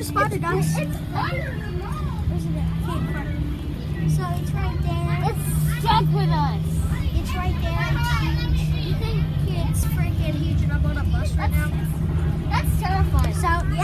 just spotted us. So it's right there. It's stuck with us. It's right there. It's huge. You think it's freaking huge and I'm on a bus right now? That's terrifying. So, yeah.